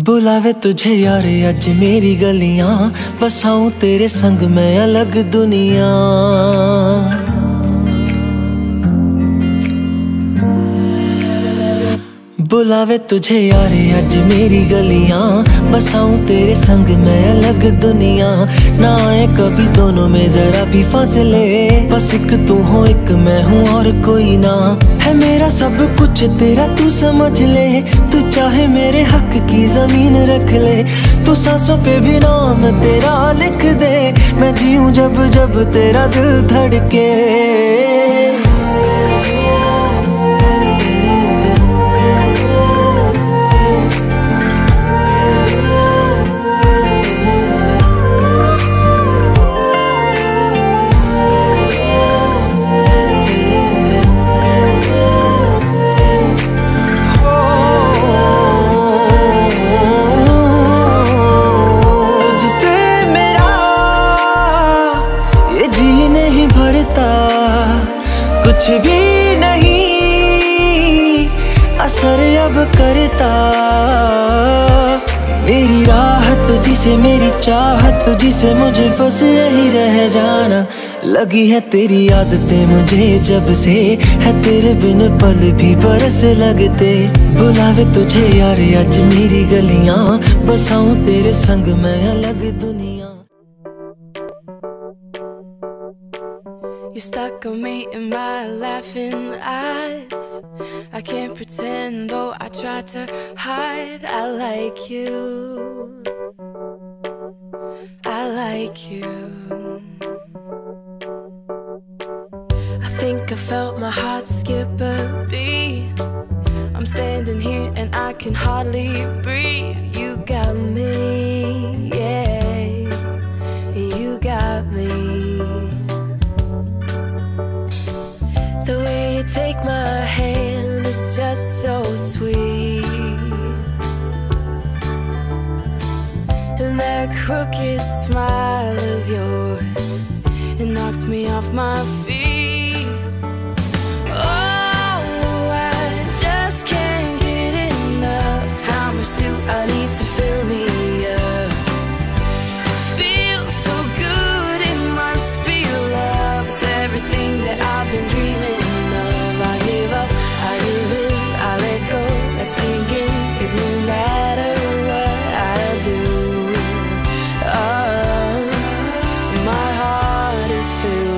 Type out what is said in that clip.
बुलावे तुझे यारे अज मेरी गलियां, बसाऊं तेरे संग मैं अलग दुनिया। बुलावे तुझे यारे अज मेरी गलियां, बसाऊं तेरे संग मैं अलग दुनिया। ना आए कभी दोनों में जरा भी फासले, बस एक तू हो एक मैं हूँ और कोई ना। है मेरा सब कुछ तेरा तू समझ ले, तू चाहे मेरे हक की जमीन रख ले। तू सांसों पे भी नाम तेरा लिख दे, मैं जीऊं जब जब तेरा दिल धड़के। कुछ भी नहीं असर अब करता, मेरी राह तुझी से मेरी चाहत तुझी से, मुझे बस यही रह जाना। लगी है तेरी आदतें मुझे जब से, है तेरे बिन पल भी बरस लगते। बुलावे तुझे यारे आज मेरी गलियां, बसाऊं तेरे संग मैं अलग दुनिया। You're stuck on me in my laughing eyes. I can't pretend though I try to hide. I like you, I like you. I think I felt my heart skip a beat. I'm standing here and I can hardly breathe. You got me, yeah, you got me. The way you take my hand is just so sweet, and that crooked smile of yours, it knocks me off my feet. Oh, I just can't get enough. How much do I need to fill me up? It feels so good, it must be love. It's everything that I've been dreaming. Let's begin, 'cause no matter what I do, oh, my heart is filled.